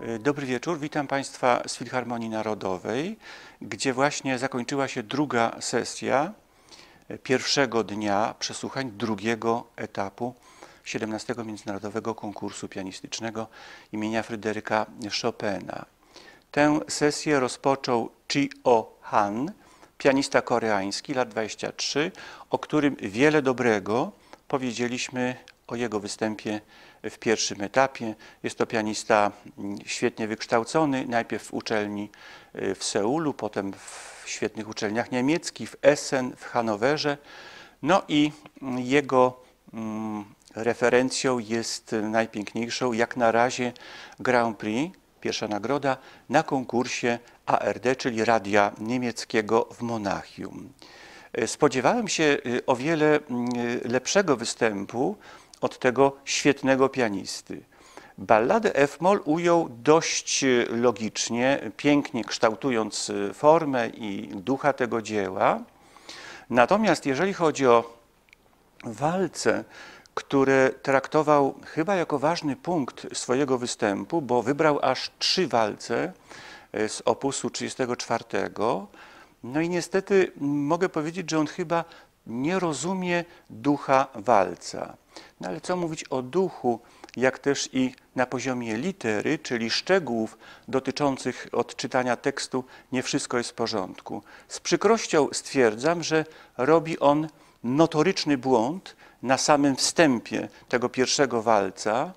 Dobry wieczór, witam Państwa z Filharmonii Narodowej, gdzie właśnie zakończyła się druga sesja pierwszego dnia przesłuchań drugiego etapu 17. Międzynarodowego Konkursu Pianistycznego imienia Fryderyka Chopina. Tę sesję rozpoczął Chi-Oh Han, pianista koreański, lat 23, o którym wiele dobrego powiedzieliśmy o jego występie w pierwszym etapie. Jest to pianista świetnie wykształcony, najpierw w uczelni w Seulu, potem w świetnych uczelniach niemieckich, w Essen, w Hanowerze. No i jego referencją jest najpiękniejszą, jak na razie, Grand Prix, pierwsza nagroda na konkursie ARD, czyli Radia Niemieckiego w Monachium. Spodziewałem się o wiele lepszego występu od tego świetnego pianisty. Balladę F-moll ujął dość logicznie, pięknie kształtując formę i ducha tego dzieła. Natomiast jeżeli chodzi o walce, które traktował chyba jako ważny punkt swojego występu, bo wybrał aż 3 walce z opusu 34. No i niestety mogę powiedzieć, że on chyba nie rozumie ducha walca. No ale co mówić o duchu, jak też i na poziomie litery, czyli szczegółów dotyczących odczytania tekstu, nie wszystko jest w porządku. Z przykrością stwierdzam, że robi on notoryczny błąd na samym wstępie tego pierwszego walca,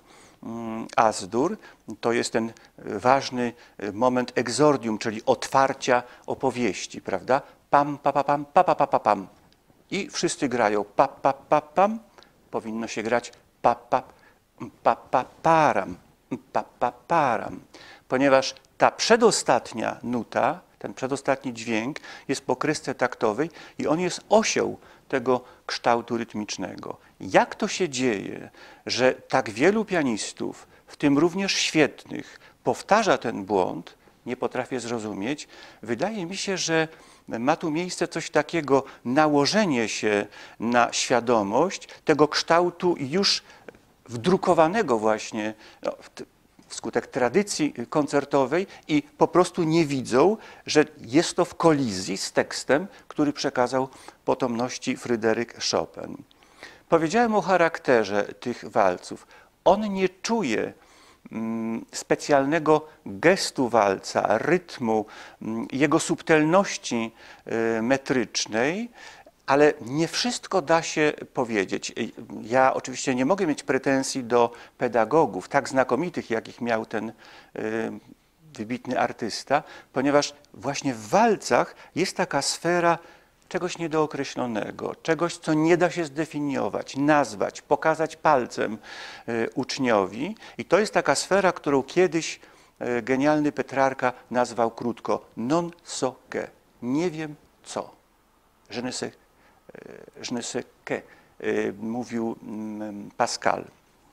As-dur. To jest ten ważny moment egzordium, czyli otwarcia opowieści, prawda? Pam, pa, pa, pam, pa, pa, pa, pa, pam. I wszyscy grają pa, pa, pa, pam. Powinno się grać pa, pa, pa, pa, param, pa, pa, param. Ponieważ ta przedostatnia nuta, ten przedostatni dźwięk jest po kresce taktowej i on jest osią tego kształtu rytmicznego. Jak to się dzieje, że tak wielu pianistów, w tym również świetnych, powtarza ten błąd, nie potrafię zrozumieć. Wydaje mi się, że ma tu miejsce coś takiego, nałożenie się na świadomość tego kształtu już wdrukowanego właśnie wskutek tradycji koncertowej i po prostu nie widzą, że jest to w kolizji z tekstem, który przekazał potomności Fryderyk Chopin. Powiedziałem o charakterze tych walców. On nie czuje specjalnego gestu walca, rytmu, jego subtelności metrycznej, ale nie wszystko da się powiedzieć. Ja oczywiście nie mogę mieć pretensji do pedagogów, tak znakomitych, jakich miał ten wybitny artysta, ponieważ właśnie w walcach jest taka sfera czegoś niedookreślonego, czegoś, co nie da się zdefiniować, nazwać, pokazać palcem uczniowi. I to jest taka sfera, którą kiedyś genialny Petrarka nazwał krótko non so que, nie wiem co. Je ne sais que, mówił Pascal.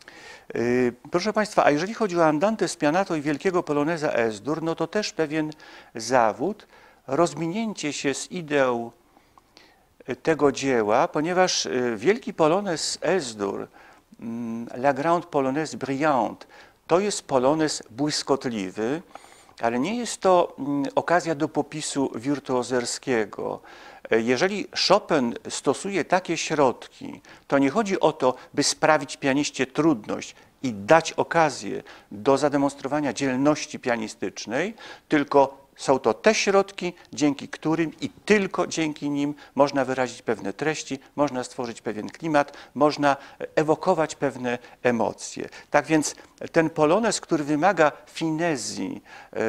Proszę Państwa, a jeżeli chodzi o Andante Spianato i wielkiego poloneza As-dur, no to też pewien zawód, rozminięcie się z ideą tego dzieła, ponieważ wielki polonez As-dur, La Grande Polonaise Brillante, to jest polonez błyskotliwy, ale nie jest to okazja do popisu wirtuozerskiego. Jeżeli Chopin stosuje takie środki, to nie chodzi o to, by sprawić pianiście trudność i dać okazję do zademonstrowania dzielności pianistycznej, tylko są to te środki, dzięki którym i tylko dzięki nim można wyrazić pewne treści, można stworzyć pewien klimat, można ewokować pewne emocje. Tak więc ten polonez, który wymaga finezji,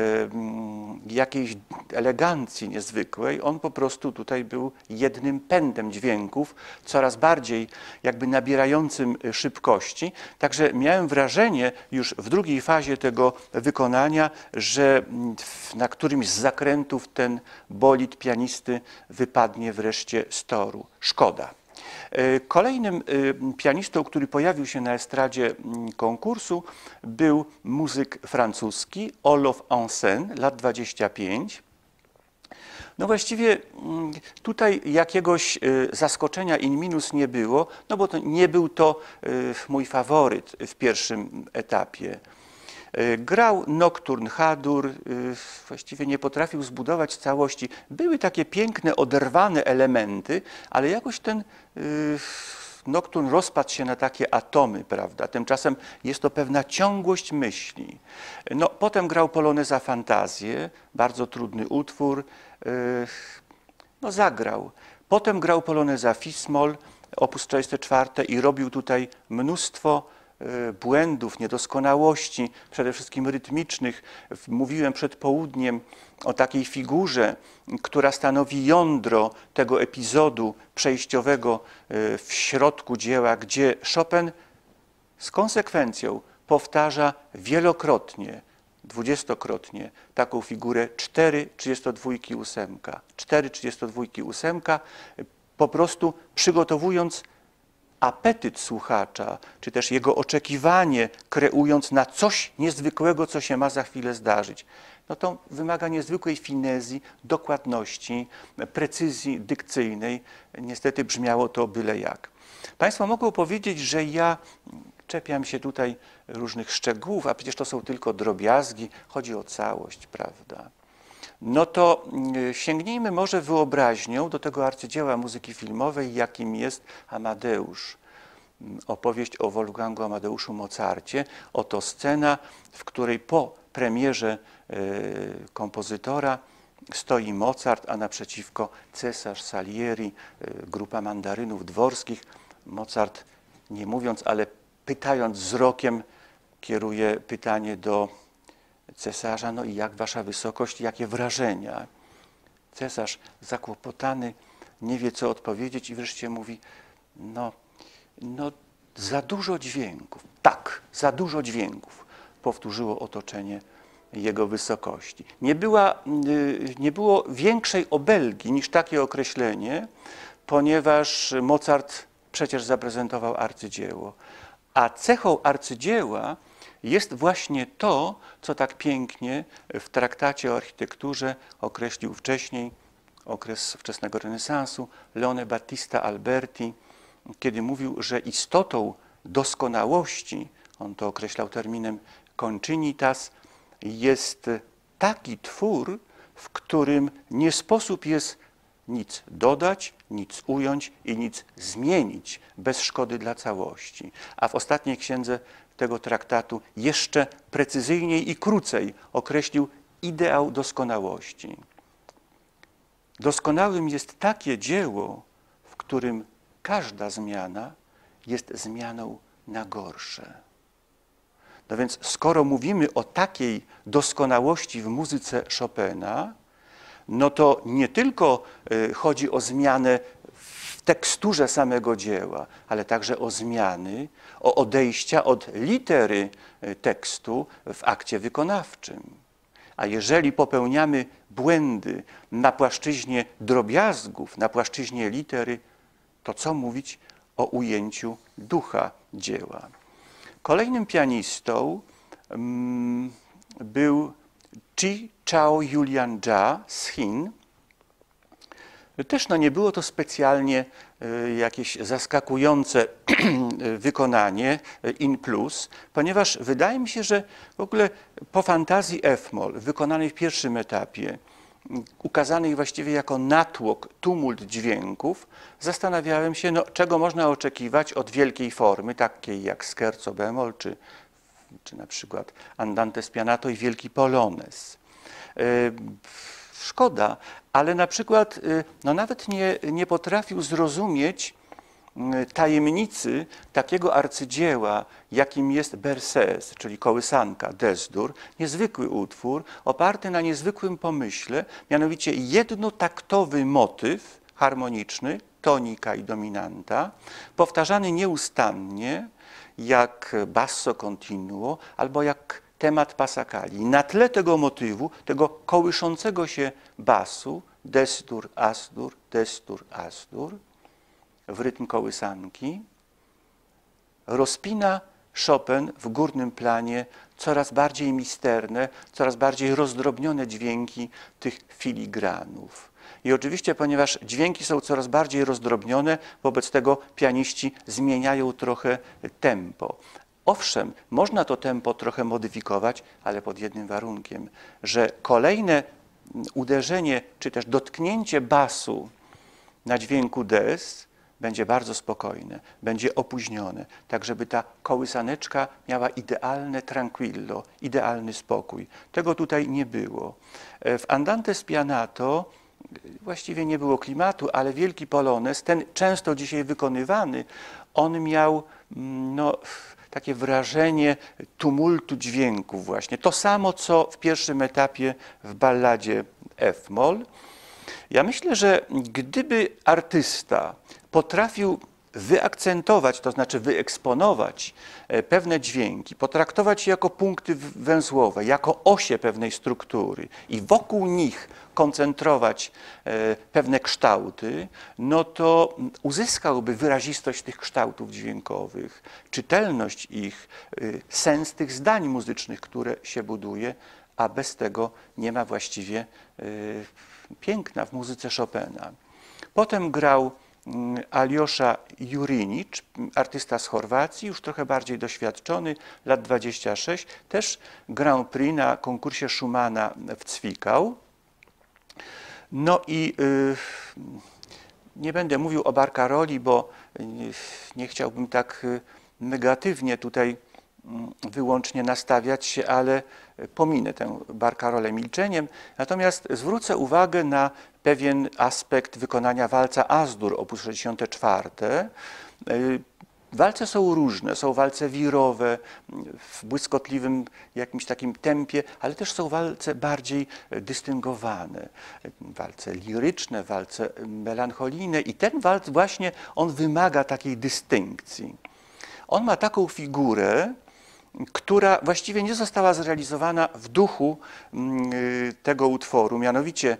jakiejś elegancji niezwykłej, on po prostu tutaj był jednym pędem dźwięków, coraz bardziej jakby nabierającym szybkości. Także miałem wrażenie już w drugiej fazie tego wykonania, że na którymś z zakrętów ten bolid pianisty wypadnie wreszcie z toru. Szkoda. Kolejnym pianistą, który pojawił się na estradzie konkursu, był muzyk francuski Olof Ansen, lat 25. No właściwie tutaj jakiegoś zaskoczenia in minus nie było, no bo to nie był to mój faworyt w pierwszym etapie. Grał nokturn H-dur, właściwie nie potrafił zbudować całości. Były takie piękne, oderwane elementy, ale jakoś ten nokturn rozpadł się na takie atomy, prawda? Tymczasem jest to pewna ciągłość myśli. No, potem grał Poloneza Fantazję, bardzo trudny utwór, no zagrał. Potem grał Poloneza Fis-moll, op. 44 i robił tutaj mnóstwo błędów, niedoskonałości, przede wszystkim rytmicznych. Mówiłem przed południem o takiej figurze, która stanowi jądro tego epizodu przejściowego w środku dzieła, gdzie Chopin z konsekwencją powtarza wielokrotnie, 20-krotnie taką figurę 4/32 ósemka. 4/32 ósemka, po prostu przygotowując apetyt słuchacza, czy też jego oczekiwanie, kreując na coś niezwykłego, co się ma za chwilę zdarzyć. No to wymaga niezwykłej finezji, dokładności, precyzji dykcyjnej. Niestety brzmiało to byle jak. Państwo mogą powiedzieć, że ja czepiam się tutaj różnych szczegółów, a przecież to są tylko drobiazgi, chodzi o całość, prawda? No to sięgnijmy może wyobraźnią do tego arcydzieła muzyki filmowej, jakim jest Amadeusz. Opowieść o Wolfgangu Amadeuszu Mozarcie. Oto scena, w której po premierze kompozytora stoi Mozart, a naprzeciwko cesarz Salieri, grupa mandarynów dworskich. Mozart, nie mówiąc, ale pytając wzrokiem, kieruje pytanie do cesarza: no i jak wasza wysokość, jakie wrażenia? Cesarz zakłopotany, nie wie co odpowiedzieć i wreszcie mówi: no za dużo dźwięków. Tak, za dużo dźwięków, powtórzyło otoczenie jego wysokości. Nie było większej obelgi niż takie określenie, ponieważ Mozart przecież zaprezentował arcydzieło. A cechą arcydzieła jest właśnie to, co tak pięknie w traktacie o architekturze określił wcześniej, okres wczesnego renesansu, Leone Battista Alberti, kiedy mówił, że istotą doskonałości, on to określał terminem concinitas, jest taki twór, w którym nie sposób jest nic dodać, nic ująć i nic zmienić bez szkody dla całości. A w ostatniej księdze tego traktatu jeszcze precyzyjniej i krócej określił ideał doskonałości. Doskonałym jest takie dzieło, w którym każda zmiana jest zmianą na gorsze. No więc skoro mówimy o takiej doskonałości w muzyce Chopina, no to nie tylko chodzi o zmianę w teksturze samego dzieła, ale także o zmiany, o odejścia od litery tekstu w akcie wykonawczym. A jeżeli popełniamy błędy na płaszczyźnie drobiazgów, na płaszczyźnie litery, to co mówić o ujęciu ducha dzieła? Kolejnym pianistą był Chi Chao Julian Jia z Chin. Też nie było to specjalnie jakieś zaskakujące wykonanie in plus, ponieważ wydaje mi się, że w ogóle po fantazji F-moll wykonanej w pierwszym etapie, ukazanej właściwie jako natłok, tumult dźwięków, zastanawiałem się, czego można oczekiwać od wielkiej formy, takiej jak scherzo bemol, czy na przykład Andante spianato i wielki polonez. Szkoda, ale na przykład nawet nie potrafił zrozumieć tajemnicy takiego arcydzieła, jakim jest Berceuse, czyli kołysanka, Des-dur, niezwykły utwór, oparty na niezwykłym pomyśle, mianowicie jednotaktowy motyw harmoniczny, tonika i dominanta, powtarzany nieustannie, jak basso continuo, albo jak temat passacagli. Na tle tego motywu, tego kołyszącego się basu, Des-dur, As-dur, Des-dur, As-dur, w rytm kołysanki, rozpina Chopin w górnym planie coraz bardziej misterne, coraz bardziej rozdrobnione dźwięki tych filigranów. I oczywiście, ponieważ dźwięki są coraz bardziej rozdrobnione, wobec tego pianiści zmieniają trochę tempo. Owszem, można to tempo trochę modyfikować, ale pod jednym warunkiem, że kolejne uderzenie czy też dotknięcie basu na dźwięku des będzie bardzo spokojne, będzie opóźnione, tak żeby ta kołysaneczka miała idealne tranquillo, idealny spokój. Tego tutaj nie było. W Andante spianato właściwie nie było klimatu, ale wielki polonez, ten często dzisiaj wykonywany, on miał takie wrażenie tumultu dźwięków właśnie. To samo, co w pierwszym etapie w balladzie F-moll. Ja myślę, że gdyby artysta potrafił wyakcentować, to znaczy wyeksponować pewne dźwięki, potraktować je jako punkty węzłowe, jako osie pewnej struktury i wokół nich koncentrować pewne kształty, no to uzyskałby wyrazistość tych kształtów dźwiękowych, czytelność ich, sens tych zdań muzycznych, które się buduje, a bez tego nie ma właściwie piękna w muzyce Chopina. Potem grał Aljoša Juriņić, artysta z Chorwacji, już trochę bardziej doświadczony, lat 26, też Grand Prix na konkursie Schumana w Zwickau. No i nie będę mówił o Barcaroli, bo nie chciałbym tak negatywnie tutaj wyłącznie nastawiać się, ale pominę tę Barcarolę milczeniem. Natomiast zwrócę uwagę na pewien aspekt wykonania walca As-dur op. 64. Walce są różne, są walce wirowe, w błyskotliwym jakimś takim tempie, ale też są walce bardziej dystyngowane, walce liryczne, walce melancholijne i ten walc właśnie, on wymaga takiej dystynkcji. On ma taką figurę, która właściwie nie została zrealizowana w duchu tego utworu, mianowicie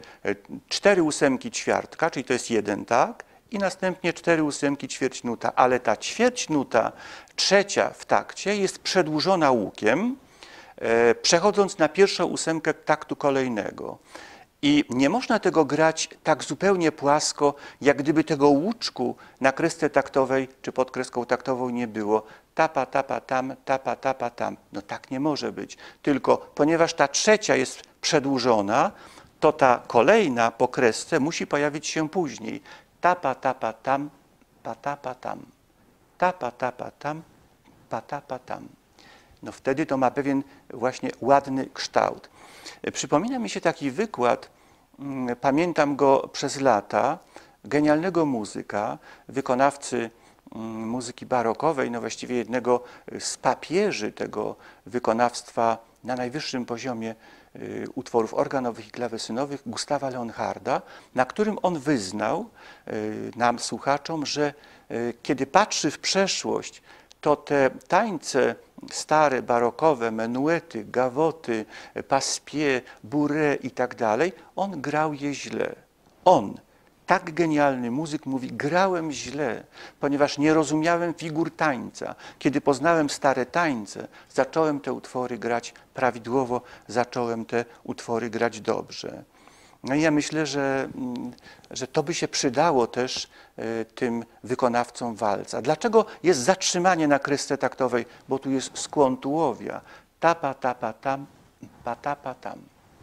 4/8 ćwiartka, czyli to jest jeden tak, i następnie 4/8 ćwierćnuta, ale ta ćwierćnuta trzecia w takcie jest przedłużona łukiem, przechodząc na pierwszą ósemkę taktu kolejnego. I nie można tego grać tak zupełnie płasko, jak gdyby tego łuczku na kresce taktowej czy pod kreską taktową nie było. Tapa, tapa, tam, tapa, tapa, tam. No tak nie może być. Tylko ponieważ ta trzecia jest przedłużona, to ta kolejna po kresce musi pojawić się później. Tapa, tapa, tam, patapa, tam. Tapa, tapa, tam, patapa, tam. No wtedy to ma pewien właśnie ładny kształt. Przypomina mi się taki wykład, pamiętam go przez lata, genialnego muzyka, wykonawcy muzyki barokowej, no właściwie jednego z papieży tego wykonawstwa na najwyższym poziomie utworów organowych i klawesynowych, Gustawa Leonharda, na którym on wyznał nam, słuchaczom, że kiedy patrzy w przeszłość, to te tańce stare, barokowe, menuety, gawoty, paspie, bourrée i tak dalej, on grał je źle. On, tak genialny muzyk, mówi, grałem źle, ponieważ nie rozumiałem figur tańca. Kiedy poznałem stare tańce, zacząłem te utwory grać prawidłowo, zacząłem te utwory grać dobrze. No i ja myślę, że to by się przydało też tym wykonawcom walca. Dlaczego jest zatrzymanie na kresce taktowej? Bo tu jest skłon tułowia. Tapa, tapa, tam, patapa, tam.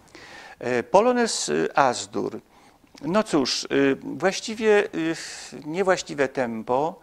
Polonez As-dur. No cóż, właściwie niewłaściwe tempo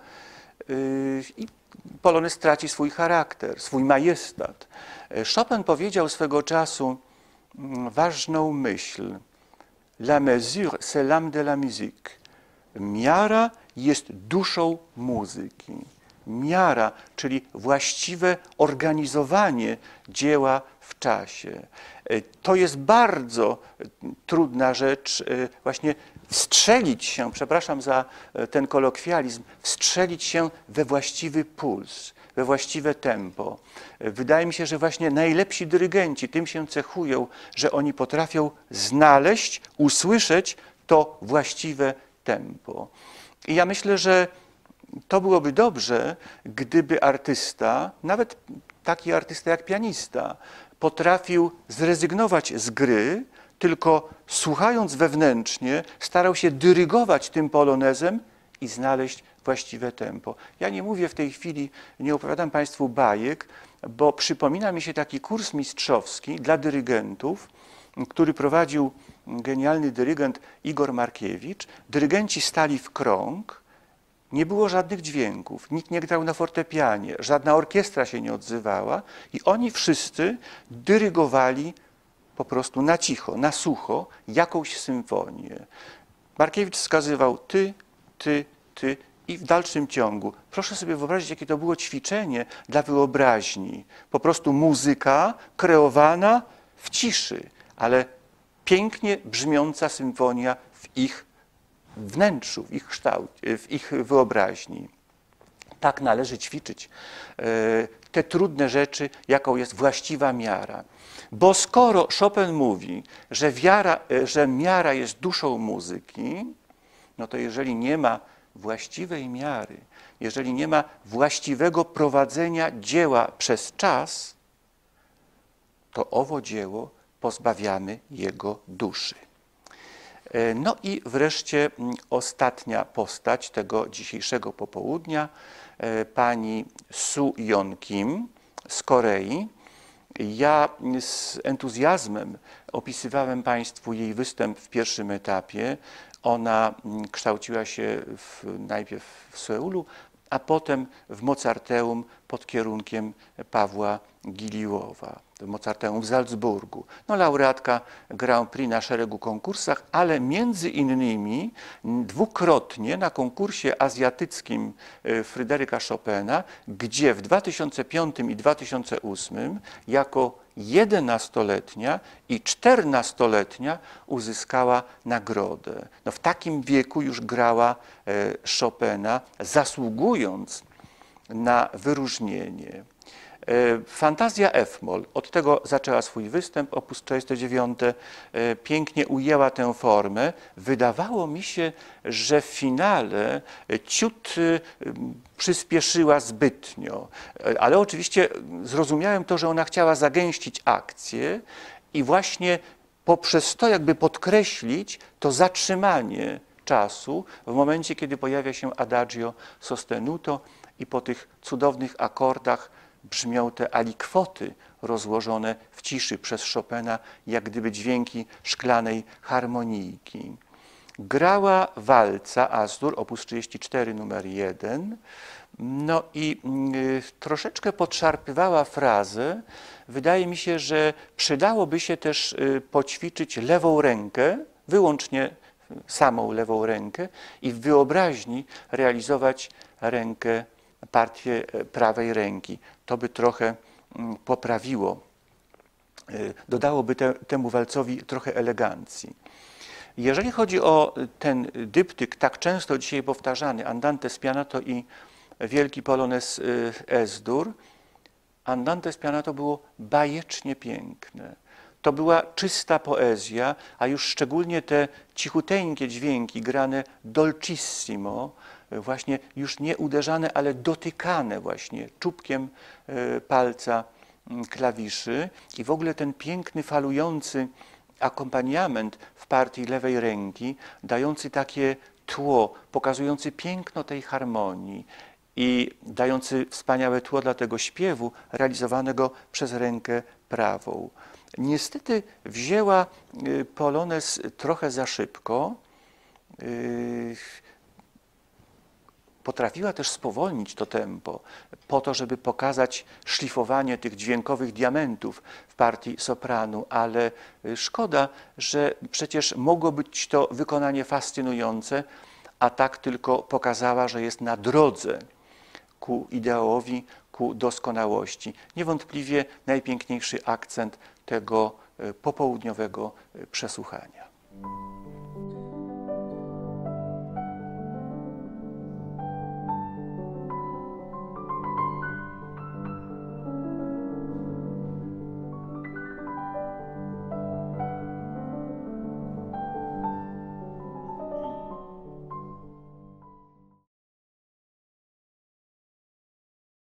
i polonez traci swój charakter, swój majestat. Chopin powiedział swego czasu ważną myśl. La mesure, c'est l'âme de la musique. Miara jest duszą muzyki. Miara, czyli właściwe organizowanie dzieła w czasie. To jest bardzo trudna rzecz, właśnie wstrzelić się, przepraszam za ten kolokwializm, wstrzelić się we właściwy puls, we właściwe tempo. Wydaje mi się, że właśnie najlepsi dyrygenci tym się cechują, że oni potrafią znaleźć, usłyszeć to właściwe tempo. I ja myślę, że to byłoby dobrze, gdyby artysta, nawet taki artysta jak pianista, potrafił zrezygnować z gry, tylko słuchając wewnętrznie, starał się dyrygować tym polonezem i znaleźć właściwe tempo. Ja nie mówię w tej chwili, nie opowiadam Państwu bajek, bo przypomina mi się taki kurs mistrzowski dla dyrygentów, który prowadził genialny dyrygent Igor Markiewicz. Dyrygenci stali w krąg, nie było żadnych dźwięków, nikt nie grał na fortepianie, żadna orkiestra się nie odzywała i oni wszyscy dyrygowali po prostu na cicho, na sucho jakąś symfonię. Markiewicz wskazywał ty, ty, ty i w dalszym ciągu. Proszę sobie wyobrazić, jakie to było ćwiczenie dla wyobraźni. Po prostu muzyka kreowana w ciszy, ale pięknie brzmiąca symfonia w ich wnętrzu, w ich kształcie, w ich wyobraźni. Tak należy ćwiczyć te trudne rzeczy, jaką jest właściwa miara. Bo skoro Chopin mówi, że miara jest duszą muzyki, no to jeżeli nie ma właściwej miary, jeżeli nie ma właściwego prowadzenia dzieła przez czas, to owo dzieło pozbawiamy jego duszy. No i wreszcie ostatnia postać tego dzisiejszego popołudnia, pani Su Yeon Kim z Korei. Ja z entuzjazmem opisywałem Państwu jej występ w pierwszym etapie. Ona kształciła się najpierw w Seulu, a potem w Mozarteum pod kierunkiem Pawła Giliłowa, w Mozarteum w Salzburgu. No, laureatka Grand Prix na szeregu konkursach, ale między innymi dwukrotnie na konkursie azjatyckim Fryderyka Chopina, gdzie w 2005 i 2008 jako 11-letnia i 14-letnia uzyskała nagrodę. No, w takim wieku już grała Chopina, zasługując na wyróżnienie. Fantazja F-moll, od tego zaczęła swój występ, op. 49, pięknie ujęła tę formę. Wydawało mi się, że w finale ciut przyspieszyła zbytnio, ale oczywiście zrozumiałem to, że ona chciała zagęścić akcję i właśnie poprzez to jakby podkreślić to zatrzymanie czasu w momencie, kiedy pojawia się adagio sostenuto i po tych cudownych akordach brzmią te alikwoty rozłożone w ciszy przez Chopina, jak gdyby dźwięki szklanej harmonijki. Grała walca As-dur, op. 34, numer 1, no i troszeczkę podszarpywała frazę. Wydaje mi się, że przydałoby się też poćwiczyć lewą rękę, wyłącznie samą lewą rękę i w wyobraźni realizować partię prawej ręki. To by trochę poprawiło, dodałoby temu walcowi trochę elegancji. Jeżeli chodzi o ten dyptyk tak często dzisiaj powtarzany, Andante spianato i wielki polonez S-dur, Andante spianato było bajecznie piękne. To była czysta poezja, a już szczególnie te cichuteńkie dźwięki grane dolcissimo, właśnie już nie uderzane, ale dotykane właśnie czubkiem palca klawiszy i w ogóle ten piękny, falujący akompaniament w partii lewej ręki, dający takie tło, pokazujący piękno tej harmonii i dający wspaniałe tło dla tego śpiewu realizowanego przez rękę prawą. Niestety wzięła polonez trochę za szybko. Potrafiła też spowolnić to tempo po to, żeby pokazać szlifowanie tych dźwiękowych diamentów w partii sopranu, ale szkoda, że przecież mogło być to wykonanie fascynujące, a tak tylko pokazała, że jest na drodze ku ideałowi, ku doskonałości. Niewątpliwie najpiękniejszy akcent tego popołudniowego przesłuchania.